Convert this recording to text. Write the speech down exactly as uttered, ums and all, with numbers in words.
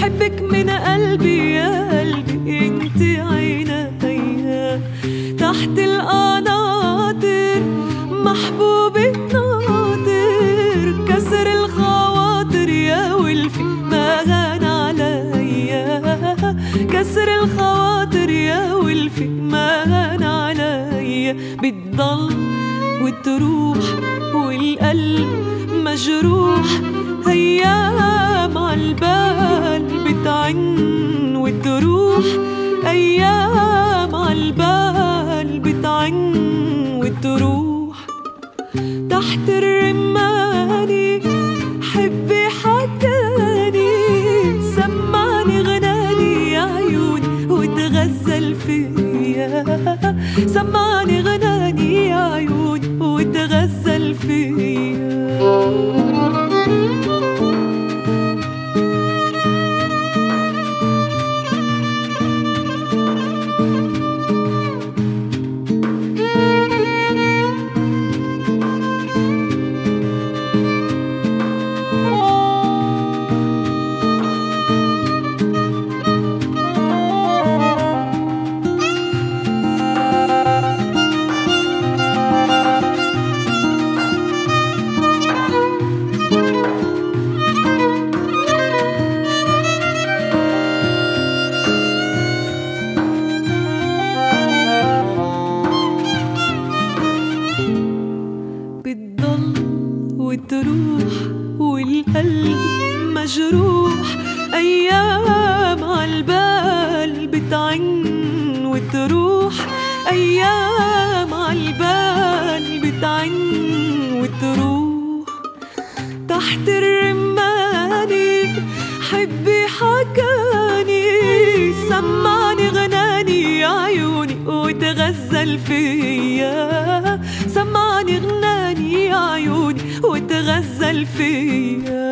بحبك من قلبي يا قلبي، انت عينيا تحت القناطر، محبوبي ناطر، كسر الخواطر يا ولفي ما غان عليا، كسر الخواطر يا ولفي ما غان عليا. بتضل وتروح والقلب مجروح، أيام عالبال بتعن وتروح، أيام عالبال بتعن وتروح. تحت الرماني حبي حكاني، سمعني غناني يا عيوني وتغزل فيا، سمعني غناني يا عيوني وتغزل فيا. وتروح والقلب مجروح، أيام عالبال بتعن وتروح، أيام عالبال بتعن وتروح. تحت الرماني حبي حكاني، سمعني غناني يا عيوني وتغزل فيا، سمعني غناني يا عيوني وتغزل فيا.